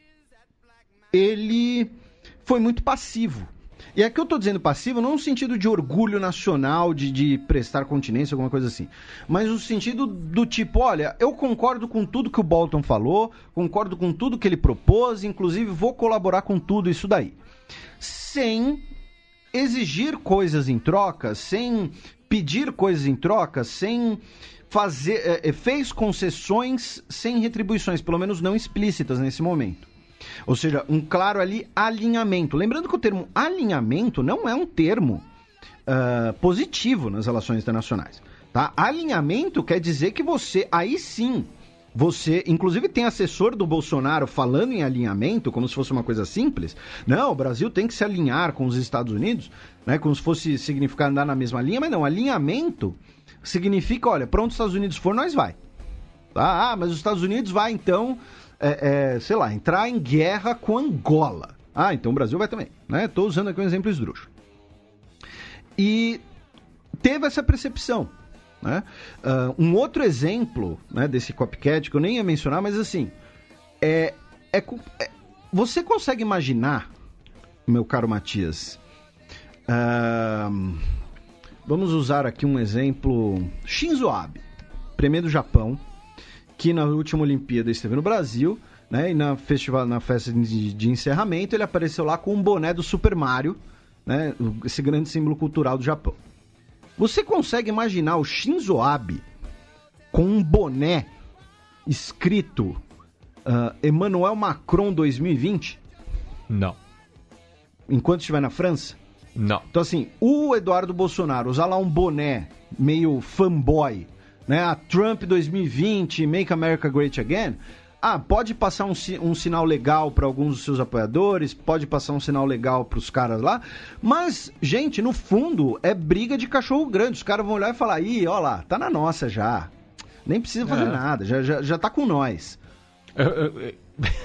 ele foi muito passivo. E aqui eu estou dizendo passivo não no sentido de orgulho nacional, de, de prestar continência, alguma coisa assim, mas no sentido do tipo, olha, eu concordo com tudo que o Bolton falou, concordo com tudo que ele propôs, inclusive vou colaborar com tudo isso daí. Sem exigir coisas em troca, sem pedir coisas em troca, sem fazer... É, fez concessões sem retribuições, pelo menos não explícitas nesse momento. Ou seja, um claro ali alinhamento. Lembrando que o termo alinhamento não é um termo uh, positivo nas relações internacionais. Tá? Alinhamento quer dizer que você, aí sim, você, inclusive tem assessor do Bolsonaro falando em alinhamento, como se fosse uma coisa simples. Não, o Brasil tem que se alinhar com os Estados Unidos, né, como se fosse significar andar na mesma linha, mas não, alinhamento significa, olha, para onde os Estados Unidos for, nós vai. Tá? Ah, mas os Estados Unidos vai, então... É, é, sei lá, entrar em guerra com Angola. Ah, então o Brasil vai também, né? Tô usando aqui um exemplo esdrúxulo. E teve essa percepção, né? Uh, um outro exemplo, né, desse copycat, que eu nem ia mencionar, mas assim, é, é, é, você consegue imaginar, meu caro Matias, uh, vamos usar aqui um exemplo, Shinzo Abe, premier do Japão, que na última Olimpíada esteve no Brasil, né? E na, festival, na festa de, de encerramento ele apareceu lá com um boné do Super Mario, né? Esse grande símbolo cultural do Japão. Você consegue imaginar o Shinzo Abe com um boné escrito uh, Emmanuel Macron dois mil e vinte? Não. Enquanto estiver na França? Não. Então, assim, o Eduardo Bolsonaro usar lá um boné meio fanboy, né? A Trump dois mil e vinte, Make America Great Again. Ah, pode passar um, um sinal legal para alguns dos seus apoiadores, pode passar um sinal legal para os caras lá, mas, gente, no fundo, é briga de cachorro grande. Os caras vão olhar e falar, ih, ó lá, tá na nossa já. Nem precisa fazer é. nada, já, já, já tá com nós. Eu, eu, eu...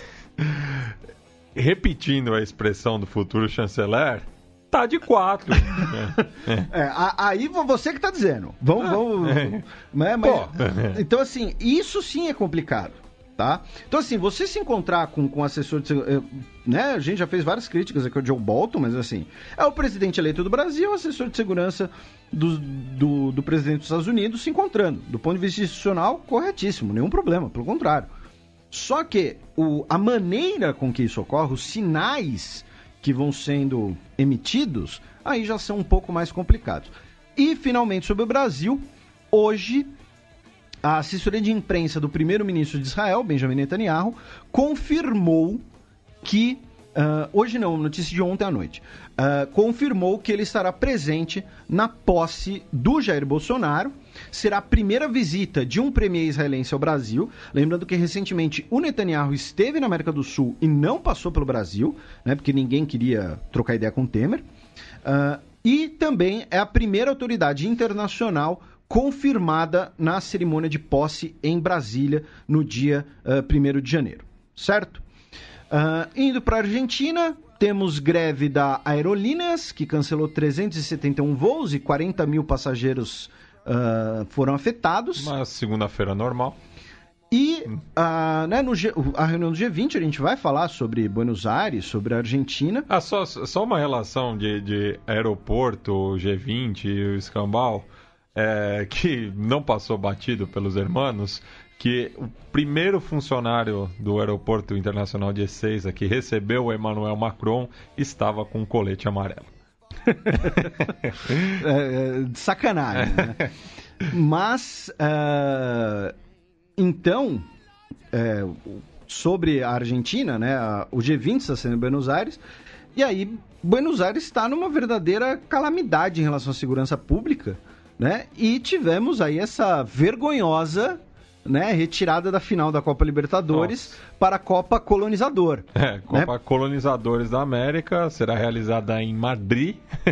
Repetindo a expressão do futuro chanceler, tá de quatro. é. É, aí você que tá dizendo. Vamos, ah, vamos. É. Né, mas, então, assim, isso sim é complicado. Tá? Então, assim, você se encontrar com, com assessor de segurança, né? A gente já fez várias críticas aqui ao Joe Bolton, mas assim, é o presidente eleito do Brasil, o assessor de segurança do, do, do presidente dos Estados Unidos se encontrando. Do ponto de vista institucional, corretíssimo, nenhum problema, pelo contrário. Só que o, a maneira com que isso ocorre, os sinais que vão sendo emitidos, aí já são um pouco mais complicados. E, finalmente, sobre o Brasil, hoje a assessoria de imprensa do primeiro-ministro de Israel, Benjamin Netanyahu, confirmou que, uh, hoje não, notícia de ontem à noite, uh, confirmou que ele estará presente na posse do Jair Bolsonaro. Será a primeira visita de um premier israelense ao Brasil. Lembrando que recentemente o Netanyahu esteve na América do Sul e não passou pelo Brasil, né, porque ninguém queria trocar ideia com o Temer. Uh, e também é a primeira autoridade internacional confirmada na cerimônia de posse em Brasília no dia uh, primeiro de janeiro, certo? Uh, indo para a Argentina, temos greve da Aerolíneas, que cancelou trezentos e setenta e um voos e quarenta mil passageiros uh, foram afetados. Uma segunda-feira normal. E uh, né, no G, a reunião do G vinte, a gente vai falar sobre Buenos Aires, sobre a Argentina. Ah, só, só uma relação de, de aeroporto, G vinte e o escambau. É, que não passou batido pelos hermanos, que o primeiro funcionário do Aeroporto Internacional de Ezeiza que recebeu o Emmanuel Macron estava com um colete amarelo. é, é, sacanagem, né? Mas, uh, então, é, sobre a Argentina, né, a, o G vinte está sendo em Buenos Aires, e aí Buenos Aires está numa verdadeira calamidade em relação à segurança pública, né? E tivemos aí essa vergonhosa, né, retirada da final da Copa Libertadores. Nossa. Para a Copa Colonizador. É, Copa né? Colonizadores da América será realizada em Madrid,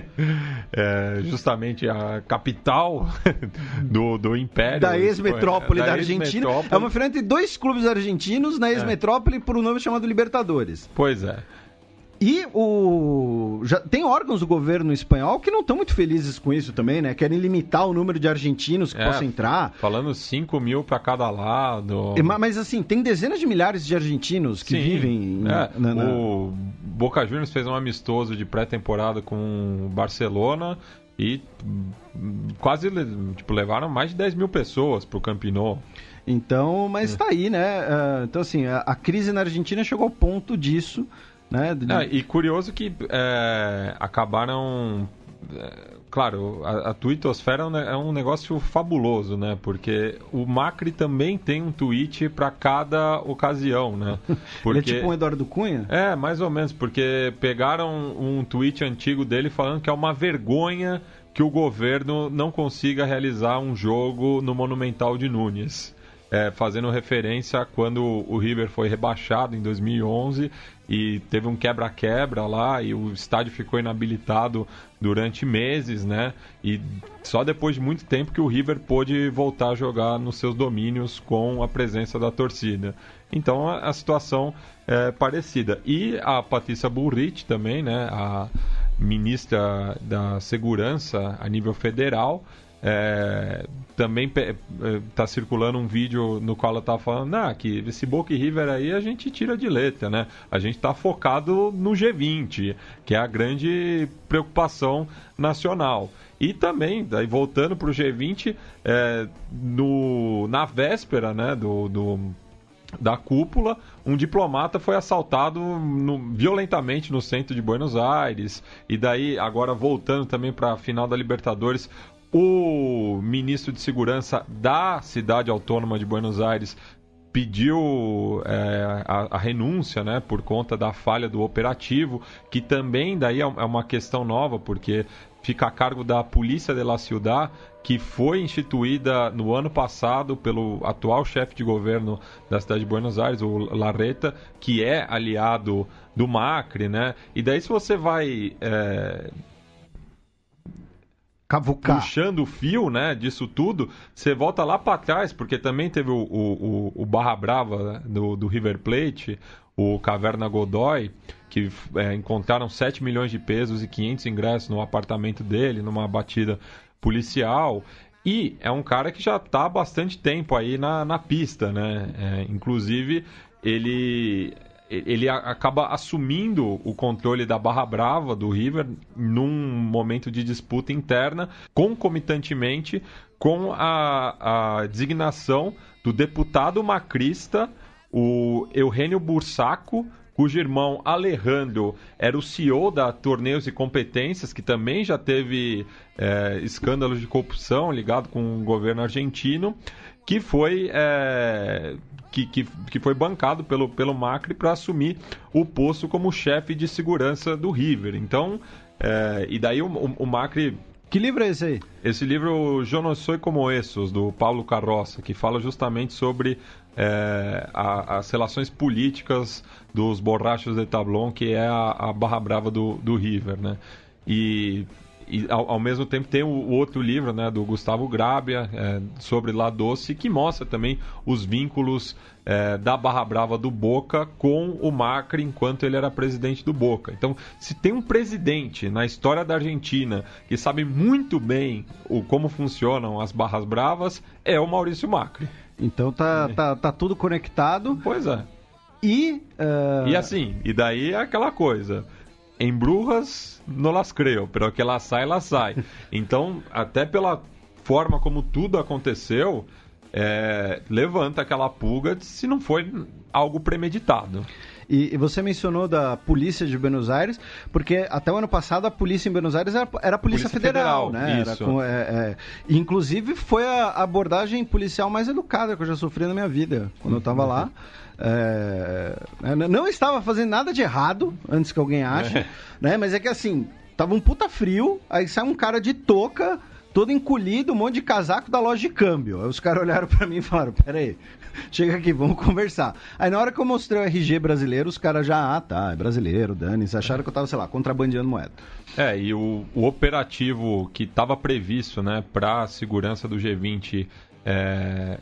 é, justamente a capital do, do Império. Da ex-metrópole da, da Argentina. Ex-metrópole. É uma final entre dois clubes argentinos na ex-metrópole é. por um nome chamado Libertadores. Pois é. E o... já tem órgãos do governo espanhol que não estão muito felizes com isso também, né? Querem limitar o número de argentinos que é, possam entrar. Falando cinco mil para cada lado. Mas assim, tem dezenas de milhares de argentinos que Sim, vivem... É, na, na... O Boca Juniors fez um amistoso de pré-temporada com o Barcelona e quase tipo, levaram mais de dez mil pessoas pro Camp Nou. Então, mas tá aí, né? Então assim, a, a crise na Argentina chegou ao ponto disso... Né? É, e curioso que é, acabaram... É, claro, a, a tuitosfera é um, é um negócio fabuloso, né? Porque o Macri também tem um tweet para cada ocasião, né? Porque, ele é tipo um Eduardo Cunha? É, mais ou menos, porque pegaram um tweet antigo dele falando que é uma vergonha que o governo não consiga realizar um jogo no Monumental de Núñez. É, fazendo referência a quando o River foi rebaixado em dois mil e onze e teve um quebra-quebra lá e o estádio ficou inabilitado durante meses, né? E só depois de muito tempo que o River pôde voltar a jogar nos seus domínios com a presença da torcida. Então a, a situação é parecida. E a Patrícia Bullrich também, né? A ministra da Segurança a nível federal, É, também está circulando um vídeo no qual ela está falando ah, que esse Boca e River aí a gente tira de letra, né? A gente está focado no G vinte, que é a grande preocupação nacional. E também, daí voltando para o G vinte, é, no, na véspera, né, do, do, da cúpula, um diplomata foi assaltado no, violentamente no centro de Buenos Aires, e daí, agora voltando também para a final da Libertadores, o ministro de Segurança da cidade autônoma de Buenos Aires pediu é, a, a renúncia, né, por conta da falha do operativo, que também daí é uma questão nova, porque fica a cargo da Polícia de la Ciudad, que foi instituída no ano passado pelo atual chefe de governo da cidade de Buenos Aires, o Larreta, que é aliado do Macri, né? E daí, se você vai é, cavucar, puxando o fio, né, disso tudo, você volta lá para trás, porque também teve o, o, o Barra Brava, né, do, do River Plate, o Caverna Godoy, que é, encontraram sete milhões de pesos e quinhentos ingressos no apartamento dele, numa batida policial. E é um cara que já está há bastante tempo aí na, na pista, né? É, inclusive, ele, ele acaba assumindo o controle da Barra Brava do River num momento de disputa interna, concomitantemente com a, a designação do deputado macrista, o Eugênio Bursaco, cujo irmão Alejandro era o C E O da Torneios e Competências, que também já teve é, escândalos de corrupção ligado com o governo argentino, que foi, é, que, que, que foi bancado pelo, pelo Macri para assumir o posto como chefe de segurança do River. Então, é, e daí o, o Macri... Que livro é esse aí? Esse livro, Eu Não Sou Como Esses, do Paulo Carroça, que fala justamente sobre é, a, as relações políticas dos borrachos de Tablón, que é a, a Barra Brava do, do River, né? E, e ao, ao mesmo tempo tem o, o outro livro, né, do Gustavo Grábia, é, sobre La Doce, que mostra também os vínculos é, da Barra Brava do Boca com o Macri enquanto ele era presidente do Boca. Então, se tem um presidente na história da Argentina que sabe muito bem o, como funcionam as Barras Bravas, é o Maurício Macri. Então tá, é. tá, tá tudo conectado. Pois é. E, uh... e assim, e daí é aquela coisa... Em Brujas, não las creo, pero que ela sai, ela sai. Então, até pela forma como tudo aconteceu, é, levanta aquela pulga se não foi algo premeditado. E, e você mencionou da polícia de Buenos Aires, porque até o ano passado a polícia em Buenos Aires era, era a Polícia, polícia Federal, Federal, né? Isso. Era com, é, é, inclusive foi a abordagem policial mais educada que eu já sofri na minha vida, quando eu estava lá. É, não estava fazendo nada de errado, antes que alguém ache, é. né? Mas é que assim, tava um puta frio, aí sai um cara de touca, todo encolhido, um monte de casaco da loja de câmbio. Aí os caras olharam pra mim e falaram, pera aí, chega aqui, vamos conversar. Aí na hora que eu mostrei o R G brasileiro, os caras já, ah tá, é brasileiro, dane-se, acharam que eu tava, sei lá, contrabandeando moeda. É, e o, o operativo que estava previsto, né, pra segurança do G vinte, é...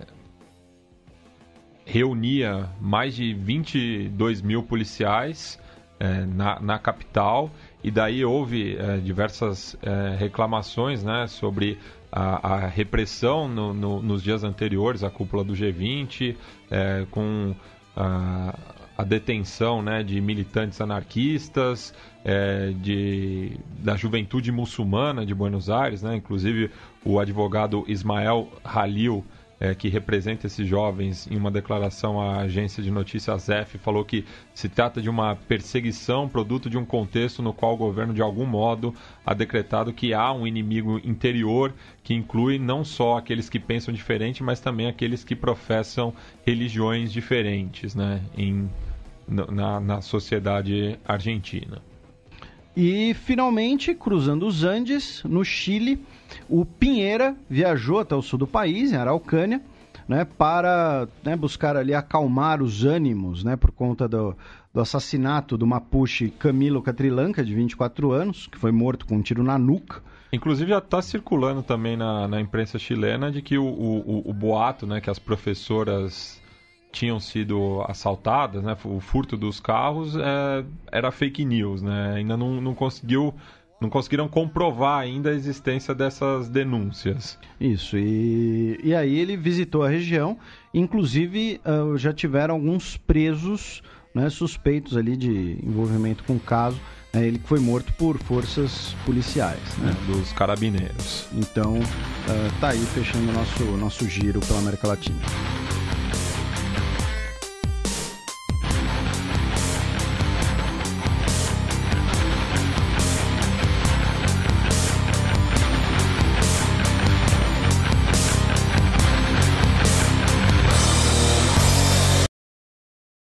reunia mais de vinte e dois mil policiais é, na, na capital, e daí houve é, diversas é, reclamações, né, sobre a, a repressão no, no, nos dias anteriores à cúpula do G vinte, é, com a, a detenção, né, de militantes anarquistas, é, de, da juventude muçulmana de Buenos Aires, né, inclusive o advogado Ismael Halil, É, que representa esses jovens, em uma declaração à agência de notícias F, falou que se trata de uma perseguição produto de um contexto no qual o governo, de algum modo, ha decretado que há um inimigo interior que inclui não só aqueles que pensam diferente, mas também aqueles que professam religiões diferentes, né, em, na, na sociedade argentina. E, finalmente, cruzando os Andes, no Chile, o Piñera viajou até o sul do país, em Araucânia, né, para né, buscar ali acalmar os ânimos, né, por conta do, do assassinato do mapuche Camilo Catrillanca, de vinte e quatro anos, que foi morto com um tiro na nuca. Inclusive já está circulando também na, na imprensa chilena de que o, o, o boato, né, que as professoras tinham sido assaltadas, né, o furto dos carros, é, era fake news, né, ainda não, não conseguiu, não conseguiram comprovar ainda a existência dessas denúncias. Isso, e, e aí ele visitou a região, inclusive uh, já tiveram alguns presos, né, suspeitos ali de envolvimento com o caso, né, ele que foi morto por forças policiais, né, é, dos carabineiros. Então, uh, tá aí fechando o nosso, nosso giro pela América Latina.